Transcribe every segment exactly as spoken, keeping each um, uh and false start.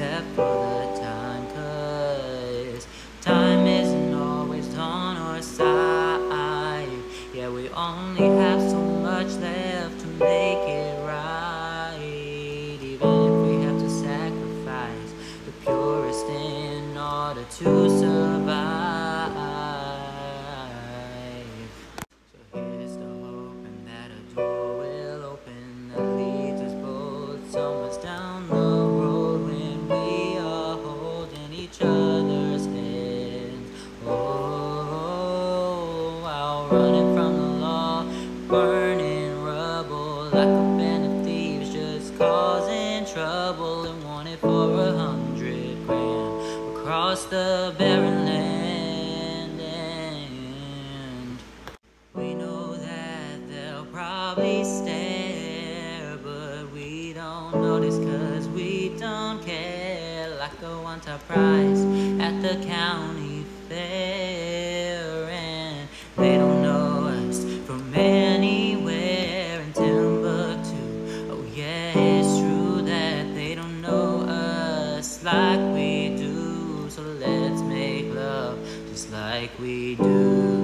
except for the time, 'cause time isn't always on our side. Yeah, we only have so much left to make it right, even if we have to sacrifice the purest in order to survive. So here's the hoping that a door will open that leads us both somewhere down the road, when we are holding each other's hands. Oh, while running from the law, burning rubble like a band of thieves, just causing trouble, and wanted for a hundred grand across the barren land. And we know that they'll probably stare, but we don't notice 'cause we don't care. Like a one-time prize at the county fair, and they don't know us from anywhere in Timbuktu. Oh yeah, it's true that they don't know us like we do, so let's make love just like we do.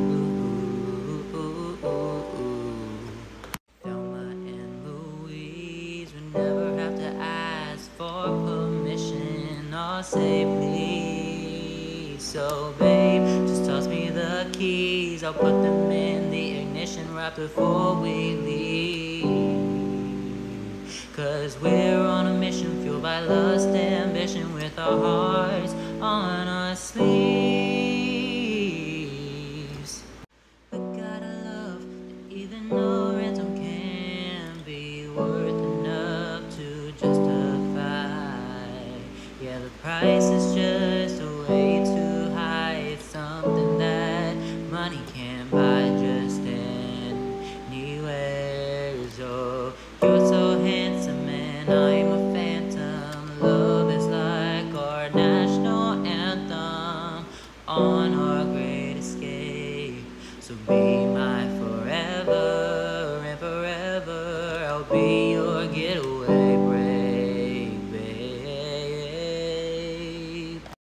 Thelma and Louise would never have to ask for permission or say please. So babe, just toss me the keys, I'll put them in the ignition right before we leave. 'Cause we're on a mission fueled by lust and ambition, with our hearts on our sleeves. We gotta love that even no ransom can be worth enough to justify. Yeah, the price is just